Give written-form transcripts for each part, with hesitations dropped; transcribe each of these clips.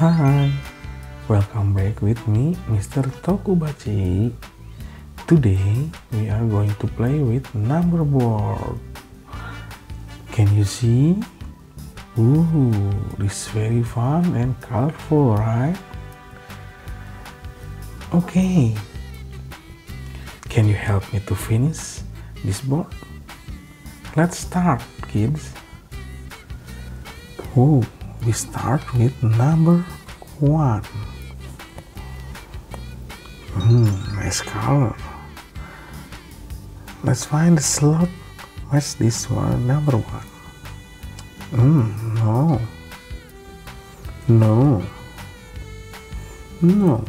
Hi, welcome back with me, Mr. Tokubaci. Today, we are going to play with number board. Can you see? Ooh, this is very fun and colorful, right? Okay. Can you help me to finish this board? Let's start, kids. Oh, we start with number 1. Nice color. Let's find the slot. What's this one? Number 1. No. No. No.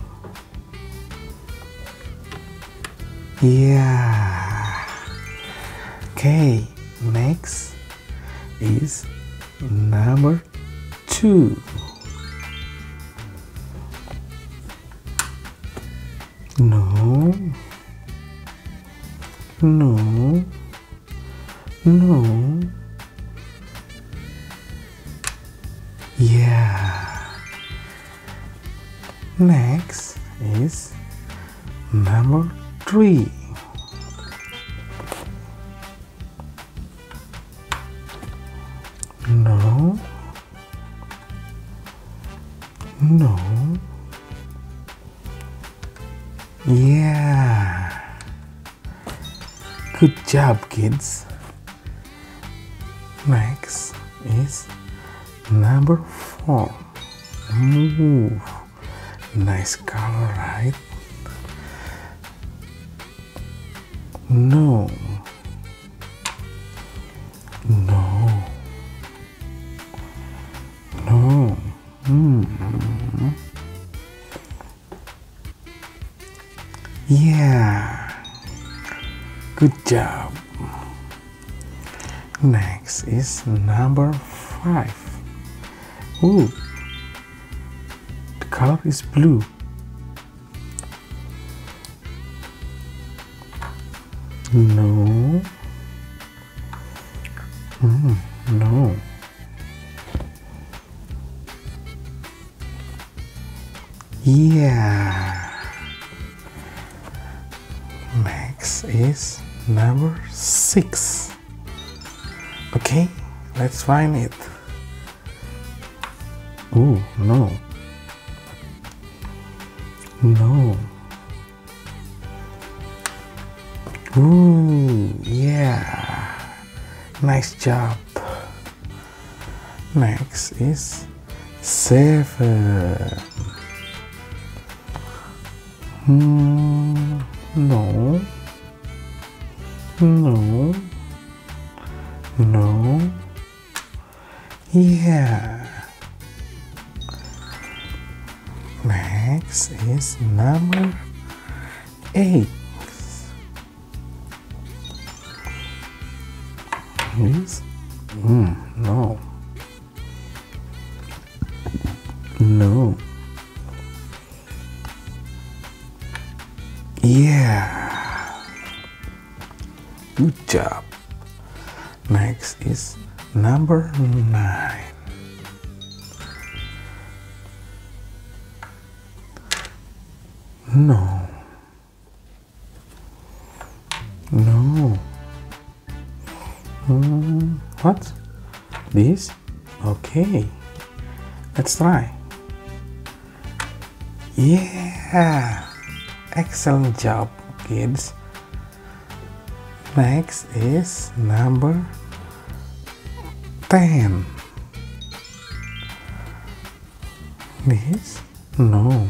Yeah. Okay, next is number 2. No. No. No. Yeah. Next is number 3. No. No. Yeah. Good job, kids. Next is number 4. Ooh, nice color, right? No. No. No. Yeah. Good job. Next is number 5. Ooh. The color is blue. No. No. Yeah. Next is number 6. Okay, let's find it. Oh, no. No. Ooh, yeah. Nice job. Next is 7. No. No. No. Yeah. Next is number 8. Yes? No. No. Yeah. Good job. Next is number 9. No. No. What? This? Okay. Let's try. Yeah. Excellent job, kids. Next is number 10. This? No.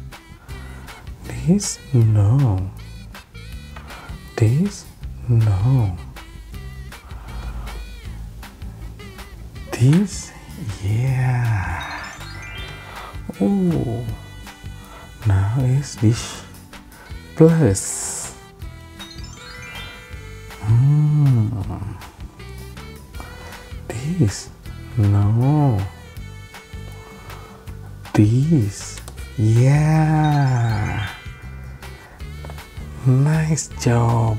This? No. This? No. This? Yeah. Oh. Now is this plus. This? No. This? Yeah. Nice job.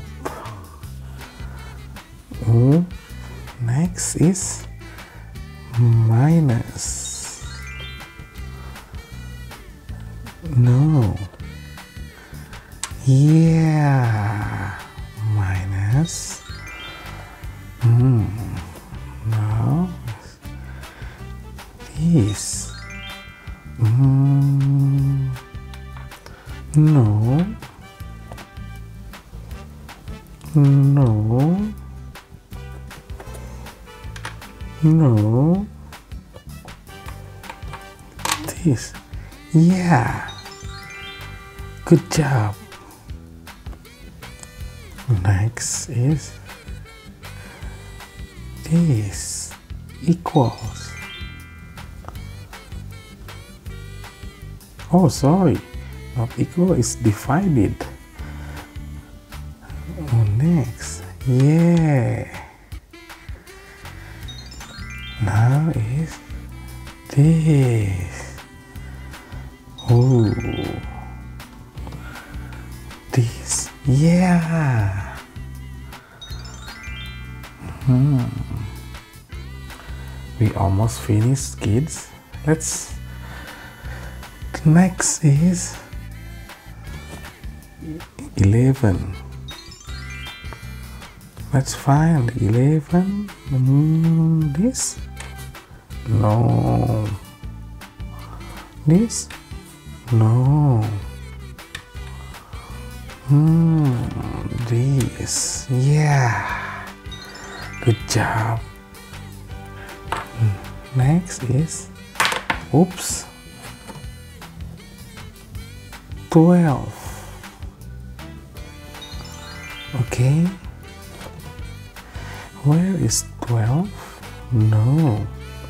Next is minus. No. Yeah. Minus. Now this. No. No. No. This. Yeah. Good job. Next is this equals. Oh, sorry, not equal, is divided. Oh, next, yeah. Now is this. Oh, this, yeah. We almost finished, kids. The next is 11. Let's find 11. This? No. This? No. This? Yeah. Good job. Next is, oops, 12. Okay. Where is 12? No.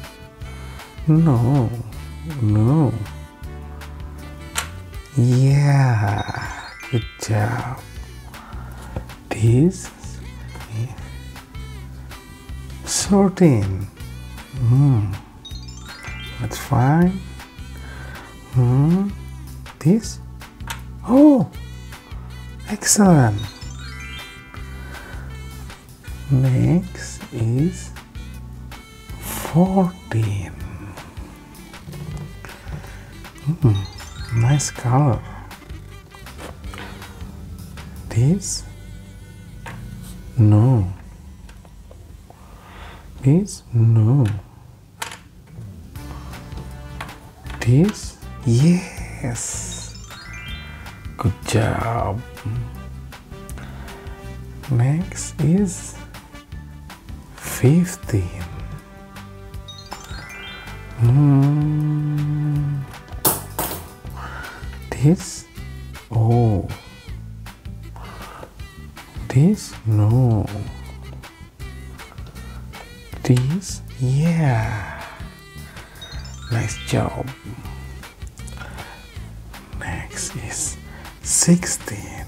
No. No. Yeah. Good job. This is 13. That's fine. This? Oh, excellent. Next is 14. Nice color. This? No. This? No. This? Yes. Good job. Next is 15. This? Oh. This? No. This? Yeah. Nice job. Next is 16.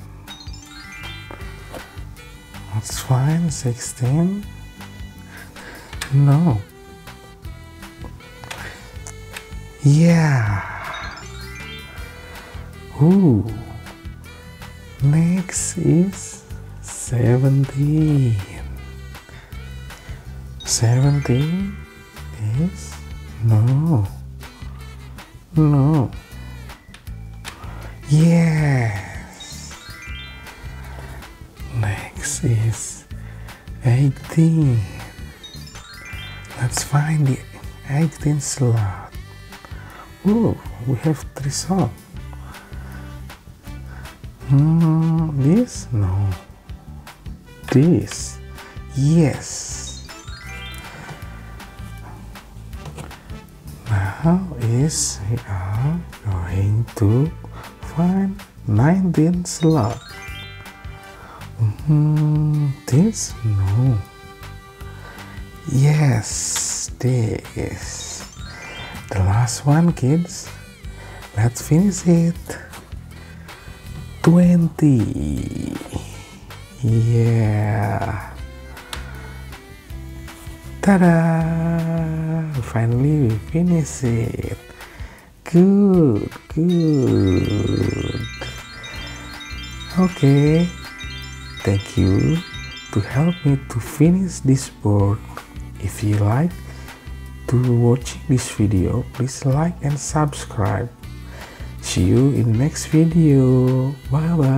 That's fine. 16. No. Yeah. Ooh. Next is 17. 17 is no. No. Yes. Next is 18. Let's find the 18th slot. Oh, we have 3 slots. This? No. This? Yes. Now we are going to find 19th slot. This? No. Yes, this. The last one, kids. Let's finish it. 20. Yeah. Ta-da! Finally we finish it. Good, good. Okay. Thank you to help me to finish this board. If you like to watch this video, please like and subscribe. See you in the next video. Bye bye.